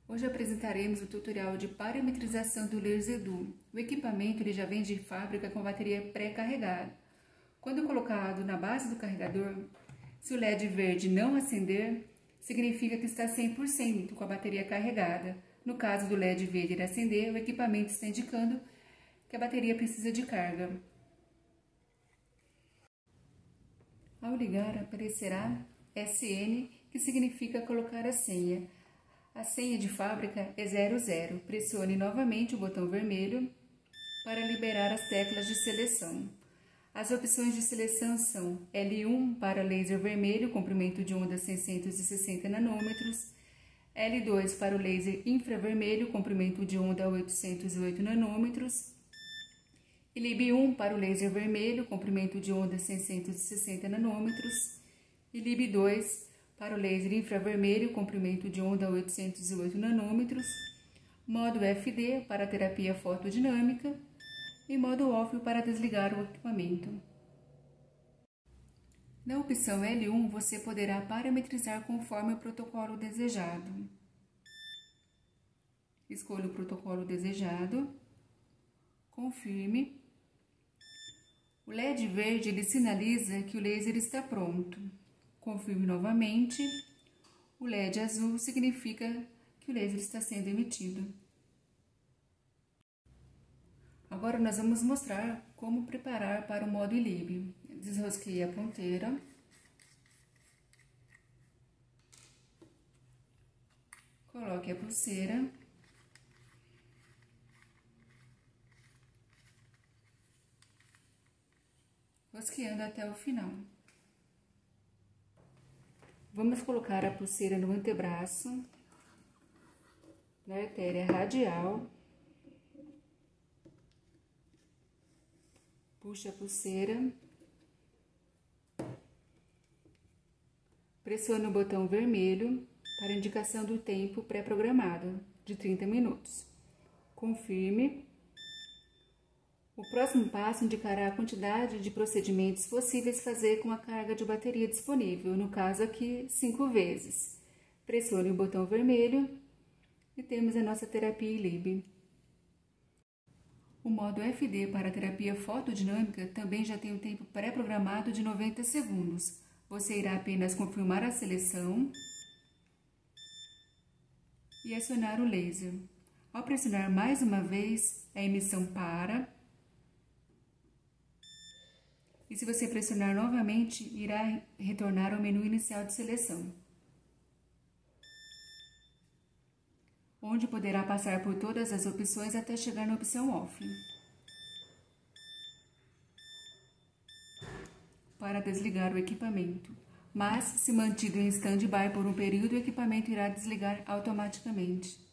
Hoje apresentaremos o tutorial de parametrização do laser Edu. O equipamento ele já vem de fábrica com bateria pré-carregada. Quando colocado na base do carregador, se o LED verde não acender, significa que está 100% com a bateria carregada. No caso do LED verde acender, o equipamento está indicando que a bateria precisa de carga. Ao ligar, aparecerá SN, que significa colocar a senha. A senha de fábrica é 00. Pressione novamente o botão vermelho para liberar as teclas de seleção. As opções de seleção são L1 para laser vermelho, comprimento de onda 660 nanômetros, L2 para o laser infravermelho, comprimento de onda 808 nanômetros, e LIB1 para o laser vermelho, comprimento de onda 660 nanômetros, e LIB2 para o laser infravermelho, comprimento de onda 808 nanômetros, modo FD para terapia fotodinâmica e modo off para desligar o equipamento. Na opção L1, você poderá parametrizar conforme o protocolo desejado. Escolha o protocolo desejado, confirme. O LED verde ele sinaliza que o laser está pronto. Confirme novamente. O LED azul significa que o laser está sendo emitido. Agora nós vamos mostrar como preparar para o modo ILIB. Desrosqueie a ponteira. Coloque a pulseira. Rosqueando até o final. Vamos colocar a pulseira no antebraço, na artéria radial. Puxe a pulseira. Pressione o botão vermelho para indicação do tempo pré-programado, de 30 minutos. Confirme. O próximo passo indicará a quantidade de procedimentos possíveis fazer com a carga de bateria disponível, no caso aqui 5 vezes. Pressione o botão vermelho e temos a nossa terapia ILIB. O modo FD para a terapia fotodinâmica também já tem um tempo pré-programado de 90 segundos. Você irá apenas confirmar a seleção e acionar o laser. Ao pressionar mais uma vez, a emissão para. E se você pressionar novamente, irá retornar ao menu inicial de seleção, onde poderá passar por todas as opções até chegar na opção OFF. Para desligar o equipamento. Mas, se mantido em stand-by por um período, o equipamento irá desligar automaticamente.